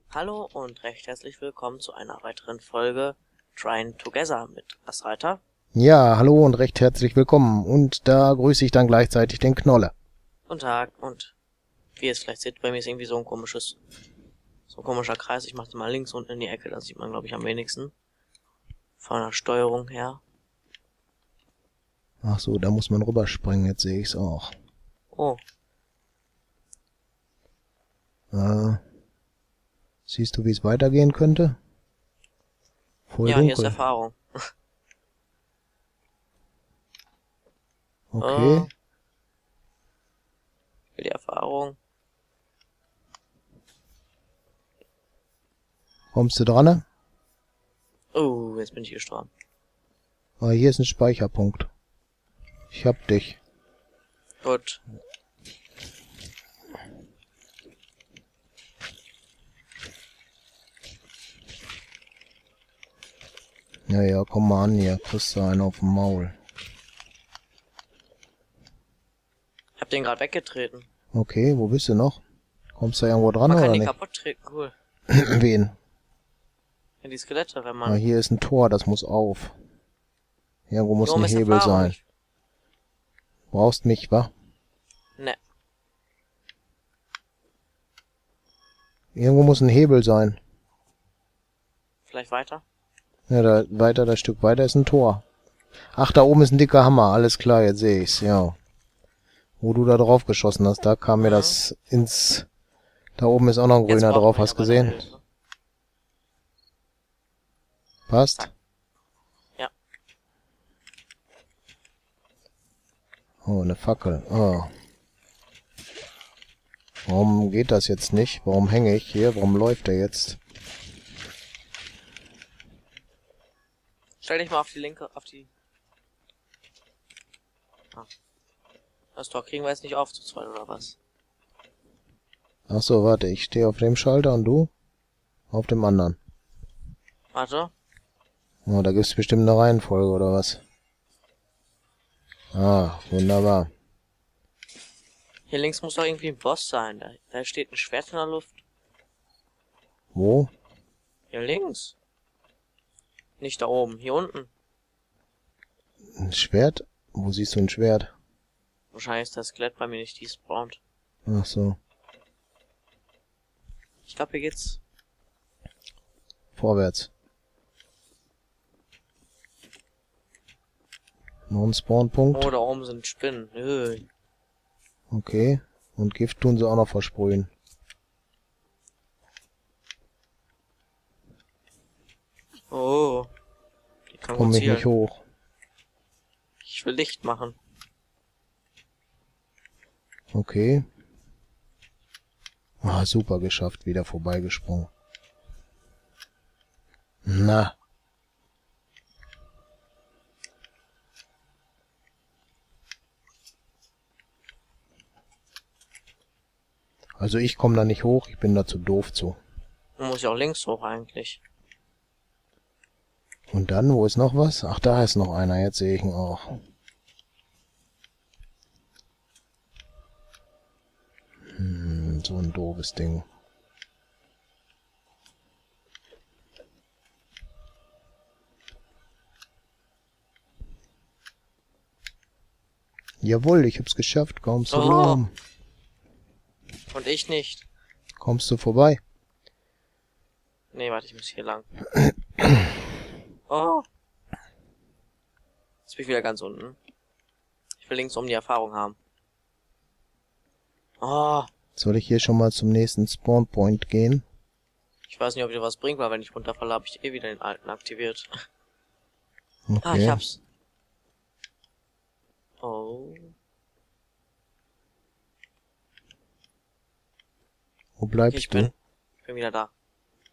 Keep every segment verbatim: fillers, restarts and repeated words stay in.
Hallo und recht herzlich willkommen zu einer weiteren Folge Trying Together mit Assreiter. Ja, hallo und recht herzlich willkommen. Und da grüße ich dann gleichzeitig den Knolle. Guten Tag, und wie ihr es vielleicht seht, bei mir ist irgendwie so ein komisches, so ein komischer Kreis. Ich mache den mal links unten in die Ecke, das sieht man, glaube ich, am wenigsten. Von der Steuerung her. Ach so, da muss man rüberspringen, jetzt sehe ich es auch. Oh, Äh, siehst du, wie es weitergehen könnte? Voll ja, hier ist dunkel. Erfahrung. Okay, Oh, für die Erfahrung. kommst du dran? Ne? Oh, jetzt bin ich gestorben. Ah, hier ist ein Speicherpunkt. Ich hab dich. Gut. Ja, ja, komm mal an hier. Kriegst du einen auf dem Maul. Ich hab den gerade weggetreten. Okay, wo bist du noch? Kommst du irgendwo dran Man kann oder die nicht? kaputt treten, cool. Wen? Ja, die Skelette, wenn Ah, man... hier ist ein Tor, das muss auf. Irgendwo muss Warum ein ist Hebel Erfahrung? sein. Brauchst mich, wa? Ne, Irgendwo muss ein Hebel sein. vielleicht weiter? Ja, da weiter, das Stück weiter ist ein Tor. Ach, da oben ist ein dicker Hammer. Alles klar, jetzt sehe ich's, ja. Wo du da drauf geschossen hast, da kam mir Mhm. das ins... Da oben ist auch noch ein Jetzt grüner brauchen drauf, wir hast aber gesehen? deine Hilfe. Passt? Ja. Oh, eine Fackel. Oh. Warum geht das jetzt nicht? Warum hänge ich hier? Warum läuft der jetzt? Stell dich mal auf die linke, auf die... Ah. Das Tor kriegen wir jetzt nicht auf zu zweit, oder was? Ach so, warte, ich stehe auf dem Schalter und du? Auf dem anderen. Warte. Oh, da gibt's bestimmt eine Reihenfolge, oder was? Ah, wunderbar. Hier links muss doch irgendwie ein Boss sein. Da, da steht ein Schwert in der Luft. Wo? Hier links. Nicht da oben, hier unten. Ein Schwert? Wo siehst du ein Schwert? Wahrscheinlich ist das Skelett bei mir nicht despawned. Ach so. Ich glaube, hier geht's. Vorwärts. Noch ein Spawnpunkt. Oh, da oben sind Spinnen. Öh. Okay. Und Gift tun sie auch noch versprühen. Oh. Ich kann Komm gut mich nicht zielen. hoch. Ich will Licht machen. Okay. Ah, super geschafft. Wieder vorbeigesprungen. Na. Also ich komme da nicht hoch. Ich bin da zu doof zu. Man muss ja auch links hoch eigentlich. Und dann, wo ist noch was? Ach, da ist noch einer. Jetzt sehe ich ihn auch. Hm, so ein doofes Ding. Jawohl, ich hab's geschafft. Kaum zu Oh. glauben. Und ich nicht. Kommst du vorbei? Nee, warte, ich muss hier lang. Oh. Jetzt bin ich wieder ganz unten. Ich will links um die Erfahrung haben. Oh. Soll ich hier schon mal zum nächsten Spawnpoint gehen? Ich weiß nicht, ob dir was bringt, weil wenn ich runterfalle, habe ich eh wieder den alten aktiviert. Okay. Ah, ich hab's. Oh. Wo bleibst Ich du? bin, ich bin wieder da.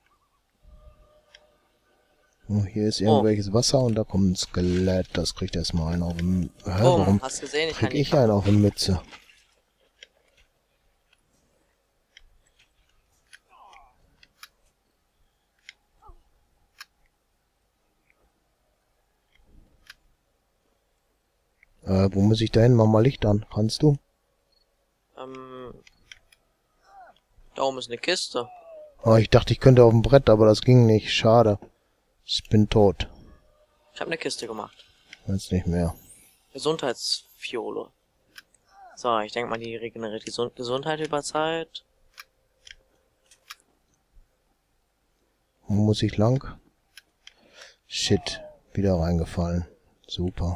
Oh, hier ist irgendwelches Wasser und da kommt ein Skelett. Das kriegt erstmal einen auf den... Hä, Oh, warum hast gesehen? Ich krieg kann die ich einen auf die Mütze? Äh, wo muss ich da hin? Mach mal Licht an. Kannst du? Ähm, da oben ist eine Kiste. Oh, ich dachte, ich könnte auf dem Brett, aber das ging nicht. Schade. Ich bin tot. Ich habe eine Kiste gemacht. Jetzt nicht mehr. Gesundheitsfiole. So, ich denke mal, die regeneriert die Gesund Gesundheit über Zeit. Wo muss ich lang? Shit. Wieder reingefallen. Super.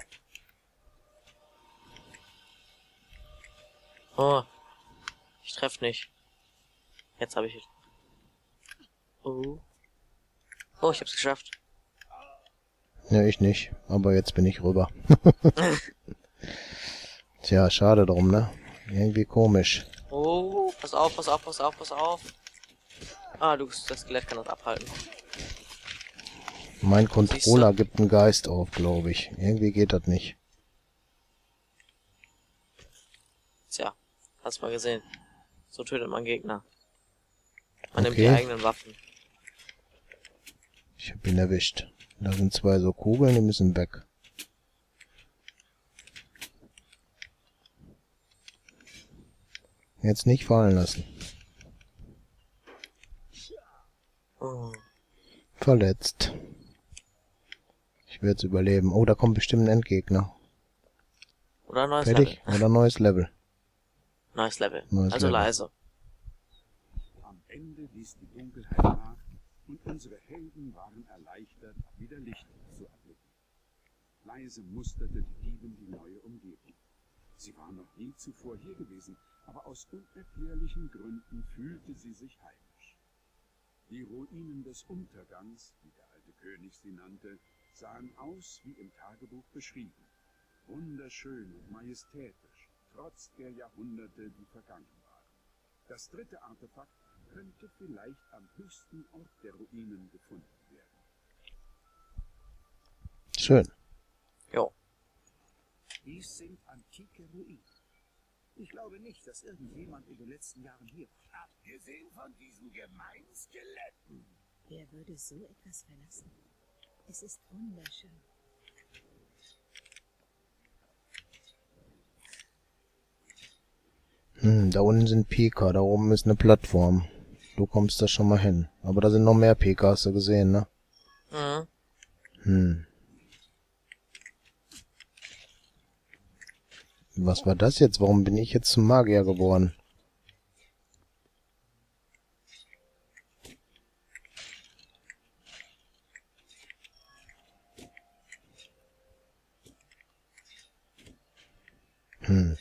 Oh. Ich treffe nicht. Jetzt habe ich... Oh. Oh, ich hab's geschafft. Ja, ich nicht. Aber jetzt bin ich rüber. Tja, schade drum, ne? Irgendwie komisch. Oh, pass auf, pass auf, pass auf, pass auf. Ah, du, das Skelett kann das abhalten. Mein Controller gibt einen Geist auf, glaube ich. Irgendwie geht das nicht. Tja, hast mal gesehen. So tötet man Gegner. Man Okay. nimmt die eigenen Waffen. Ich hab ihn erwischt. Da sind zwei so Kugeln, die müssen weg. Jetzt nicht fallen lassen. Oh. Verletzt. Ich werde es überleben. Oh, da kommt bestimmt ein Endgegner. Oder ein neues Fertig? Level. Oder neues Level. Neues Level. Neues also Level. leise. Am Ende ließ die Dunkelheit nach und unsere Helden waren erleichtert, wieder Licht zu erblicken. Leise musterte die Dieben die neue Umgebung. Sie war noch nie zuvor hier gewesen, aber aus unerklärlichen Gründen fühlte sie sich heimisch. Die Ruinen des Untergangs, wie der alte König sie nannte, sahen aus wie im Tagebuch beschrieben. Wunderschön und majestätisch, trotz der Jahrhunderte, die vergangen waren. Das dritte Artefakt könnte vielleicht am höchsten Ort der Ruinen gefunden werden. Schön. Jo. Dies sind antike Ruinen. Ich glaube nicht, dass irgendjemand in den letzten Jahren hier war. Abgesehen von diesen gemeinen Skeletten. Wer würde so etwas verlassen? Es ist wunderschön. Hm, da unten sind Pika, da oben ist eine Plattform. Du kommst da schon mal hin. Aber da sind noch mehr Pika, hast du gesehen, ne? Mhm. Hm. Was war das jetzt? Warum bin ich jetzt zum Magier geworden? Hm.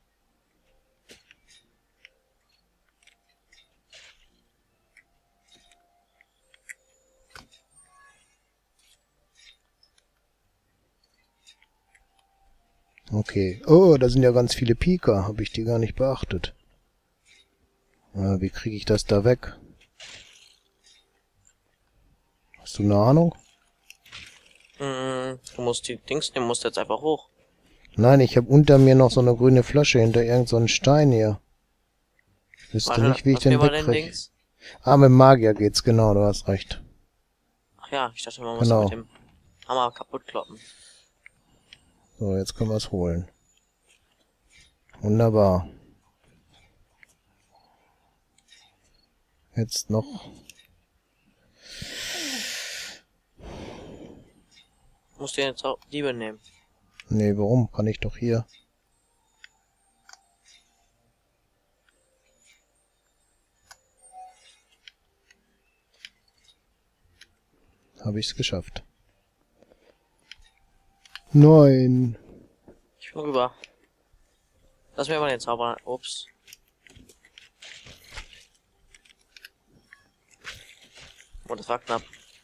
Okay. Oh, da sind ja ganz viele Pika. Habe ich die gar nicht beachtet. Äh, wie kriege ich das da weg? Hast du eine Ahnung? Mhm. Du musst die Dings nehmen, musst jetzt einfach hoch. Nein, ich habe unter mir noch so eine grüne Flasche hinter irgend so einem Stein hier. Wüsste Warte, nicht, wie ich lass mir den mal den wegkriege. Dings. Ah, mit Magier geht's, genau, du hast recht. Ach ja, ich dachte, man muss Genau. mit dem Hammer kaputt kloppen. So, jetzt können wir es holen. Wunderbar. Jetzt noch. Musst du jetzt auch Diebe nehmen. Nee, warum? Kann ich doch hier. Habe ich es geschafft. Nein. Ich bin rüber. Lass mir mal den Zauber. Ups. Oh, das war knapp.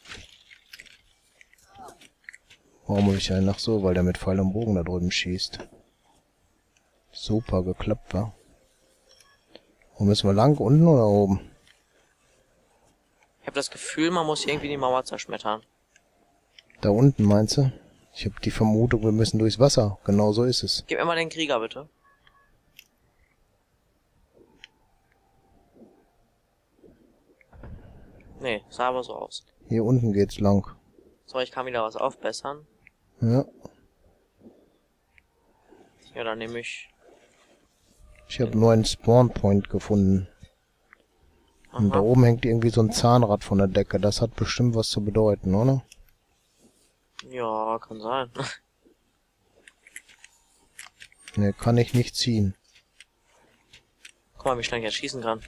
Warum habe ich einen nach so? Weil der mit Pfeil und Bogen da drüben schießt. Super geklappt, wa? Wo müssen wir lang? Unten oder oben? Ich habe das Gefühl, man muss irgendwie die Mauer zerschmettern. Da unten, meinst du? Ich habe die Vermutung, wir müssen durchs Wasser. Genau so ist es. Gib mir mal den Krieger, bitte. Nee, sah aber so aus. Hier unten geht's lang. So, ich kann wieder was aufbessern. Ja. Ja, dann nehme ich... Ich habe nur einen Spawn Point gefunden. Und da Aha. oben hängt irgendwie so ein Zahnrad von der Decke. Das hat bestimmt was zu bedeuten, oder? Ja, kann sein. Ne, kann ich nicht ziehen. Guck mal, wie schnell ich jetzt schießen kann.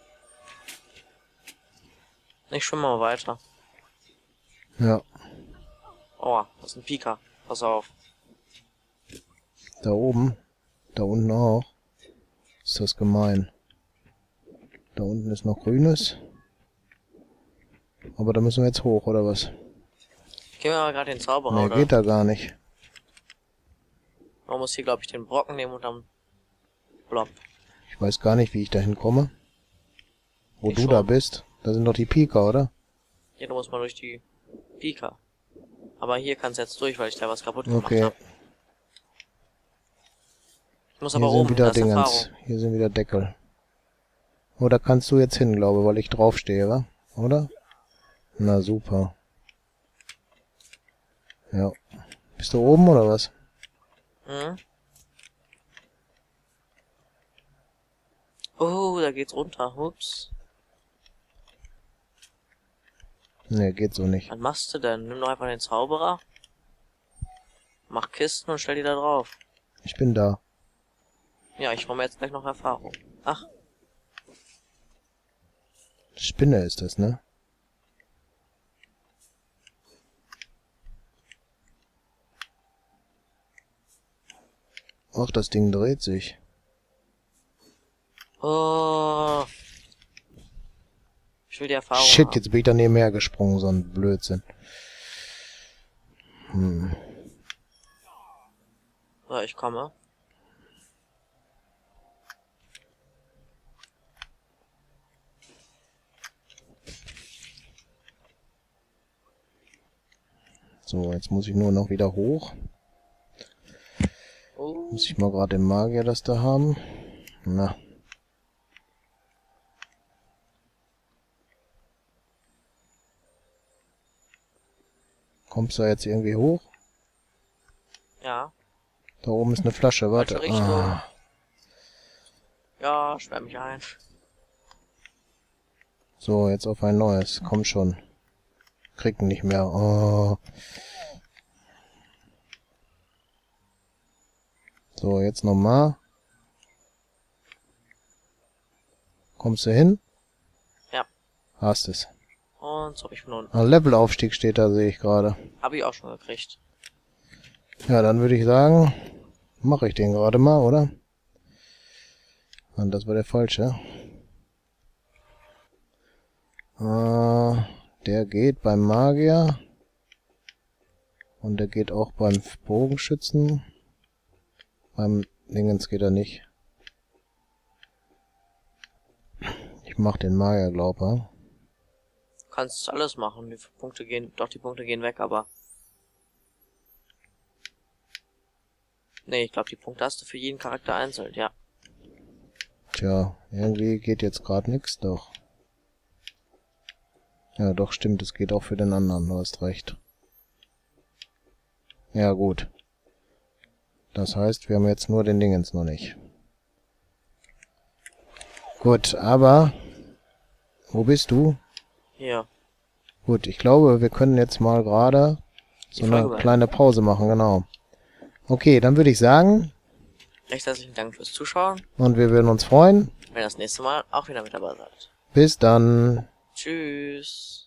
Ich schwimme mal weiter. Ja, Aua, das ist ein Pika. Pass auf. da oben. Da unten auch. Ist das gemein. Da unten ist noch Grünes. Aber da müssen wir jetzt hoch, oder was? Gehen wir mal gerade den Zauberer, Ne, oder? geht da gar nicht. Man muss hier, glaube ich, den Brocken nehmen und dann... Blob. Ich weiß gar nicht, wie ich da hinkomme. Wo Ich du schon. da bist. Da sind doch die Pika, oder? Hier, da muss man durch die Pika. Aber hier kannst du jetzt durch, weil ich da was kaputt Okay. gemacht habe. Ich muss Hier aber sind oben, wieder da ist Dingens. Erfahrung. Hier sind wieder Deckel. Oh, da kannst du jetzt hin, glaube ich, weil ich draufstehe, wa? Oder? Na super. Ja. Bist du oben oder was? Mhm. Oh, da geht's runter. Ups. Ne, geht so nicht. Was machst du denn? Nimm doch einfach den Zauberer. Mach Kisten und stell die da drauf. Ich bin da. Ja, ich brauche mir jetzt gleich noch Erfahrung. Ach, Spinne ist das, ne? Ach, das Ding dreht sich. oh. Ich will die Erfahrung Shit, haben. jetzt bin ich daneben hergesprungen, so ein Blödsinn. Hm. So, ich komme. So, jetzt muss ich nur noch wieder hoch. Oh. Muss ich mal gerade den Magier das da haben. Na. Kommst du jetzt irgendwie hoch? Ja. Da oben ist eine Flasche, warte. Falsche Richtung. Ah. Ja, sperr mich ein. So, jetzt auf ein neues. Komm schon. Krieg ihn nicht mehr. Oh. So, jetzt nochmal. Kommst du hin? Ja. Hast es. Und so hab ich von unten. Ah, Levelaufstieg steht da, sehe ich gerade. Hab ich auch schon gekriegt. Ja, dann würde ich sagen, mache ich den gerade mal, oder? Und das war der falsche. Äh, der geht beim Magier. Und der geht auch beim Bogenschützen. Beim Dingens geht er nicht. Ich mach den Magier, glaube ich. Du kannst alles machen. Die Punkte gehen, doch die Punkte gehen weg, aber... Nee, ich glaube, die Punkte hast du für jeden Charakter einzeln, ja. Tja, irgendwie geht jetzt gerade nichts, doch. Ja, doch, stimmt, es geht auch für den anderen, du hast recht. Ja, gut. Das heißt, wir haben jetzt nur den Dingens noch nicht. Gut, aber... Wo bist du? Hier. Gut, ich glaube, wir können jetzt mal gerade so Die eine Folge beenden. kleine Pause machen, genau. Okay, dann würde ich sagen, Recht herzlichen Dank fürs Zuschauen. und wir würden uns freuen. Wenn ihr das nächste Mal auch wieder mit dabei seid. Bis dann. Tschüss.